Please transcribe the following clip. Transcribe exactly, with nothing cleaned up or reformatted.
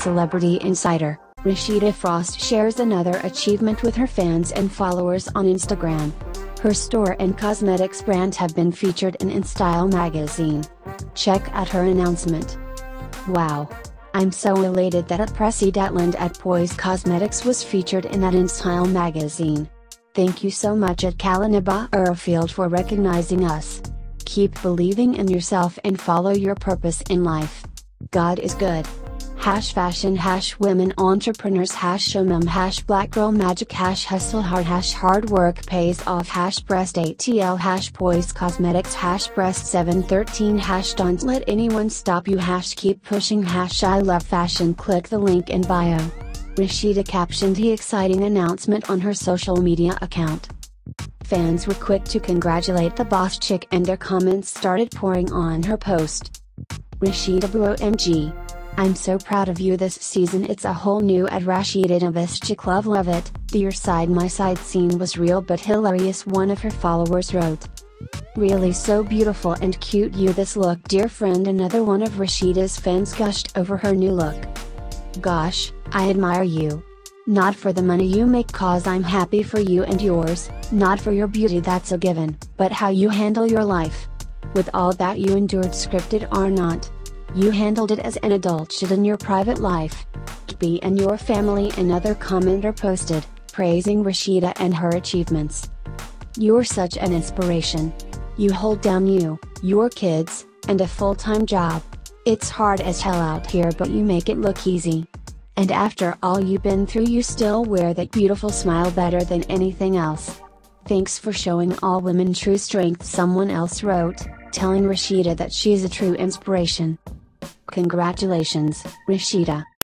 Celebrity Insider, Rasheeda Frost shares another achievement with her fans and followers on Instagram. Her store and cosmetics brand have been featured in InStyle magazine. Check out her announcement. Wow! I'm so elated that a Rasheeda at Poise Cosmetics was featured in that InStyle magazine. Thank you so much at Kalanaba Urfield for recognizing us. Keep believing in yourself and follow your purpose in life. God is good. Hash fashion hash women entrepreneurs hash showmom hash black girl magic hash hustle hard hash hard work pays off hash breast atl hash poise cosmetics hash breast seven thirteen hash don't let anyone stop you hash keep pushing hash I love fashion. Click the link in bio. Rasheeda captioned the exciting announcement on her social media account. Fans were quick to congratulate the boss chick and their comments started pouring on her post. Rasheeda bro M G. I'm so proud of you this season. It's a whole new at Rasheeda best chick love love it. The your side my side scene was real but hilarious, one of her followers wrote. Really so beautiful and cute you this look dear friend. Another one of Rasheeda's fans gushed over her new look. Gosh, I admire you. Not for the money you make cause I'm happy for you and yours, not for your beauty that's a given, but how you handle your life. With all that you endured scripted or not. You handled it as an adult should in your private life. Be and your family. Another commenter posted, praising Rasheeda and her achievements. You're such an inspiration. You hold down you, your kids, and a full-time job. It's hard as hell out here but you make it look easy. And after all you've been through you still wear that beautiful smile better than anything else. Thanks for showing all women true strength, someone else wrote, telling Rasheeda that she's a true inspiration. Congratulations, Rasheeda.